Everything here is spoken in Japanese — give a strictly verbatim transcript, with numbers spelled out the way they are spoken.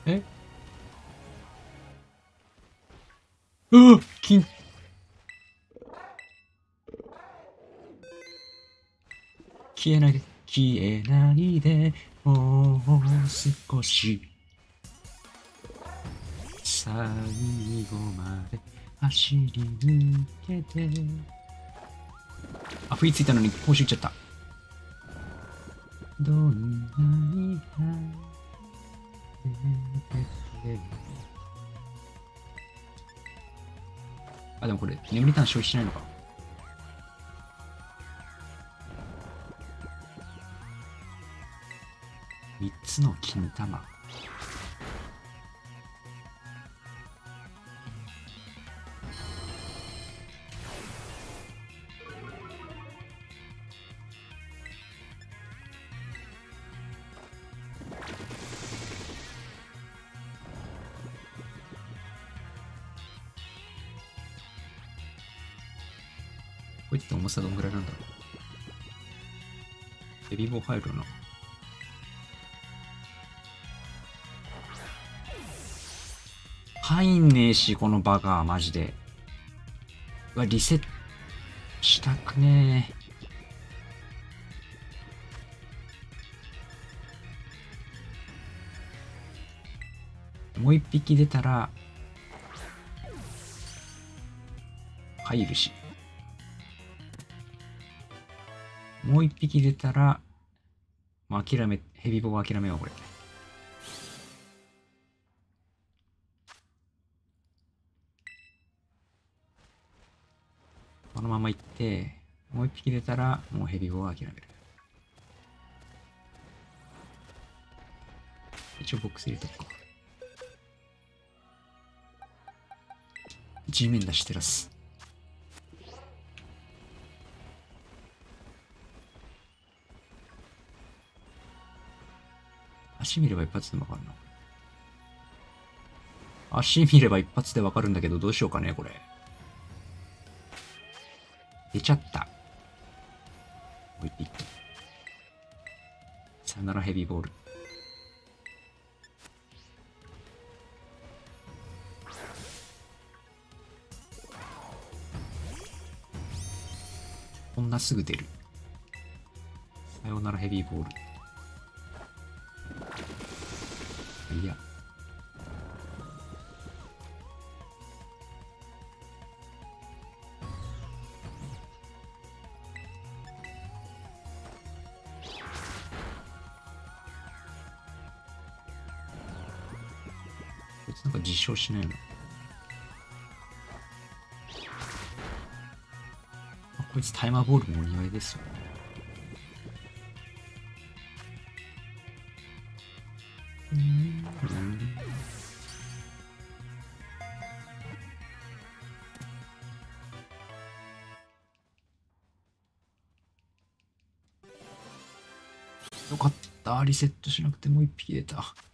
えうわ金。消えないで、消えないで、もう少し。最後まで走り抜けて。あ、不意ついたのに報酬いっちゃった。どんなにあ、でもこれ、眠りターン消費しないのか。みっつの金玉。こいつって重さどんぐらいなんだろう。ヘビーボー入るな。入んねえし、このバカ、マジで。うわ、リセットしたくねえ。もう一匹出たら、入るし。もう一匹出たら、もう諦め、ヘビーボーは諦めよう、これ。このまま行って、もう一匹出たら、もうヘビーボーは諦める。一応ボックス入れとくか。地面出しテラス。足見れば一発でわかるな。足見れば一発でわかるんだけど、どうしようかね、これ。出ちゃった。もう一匹。さよならヘビーボール。こんなすぐ出る。さよならヘビーボール。いや。こいつなんか実証しないの。あ、こいつタイマーボールもお似合いですよ。うん。よかった。リセットしなくてもう一匹出た。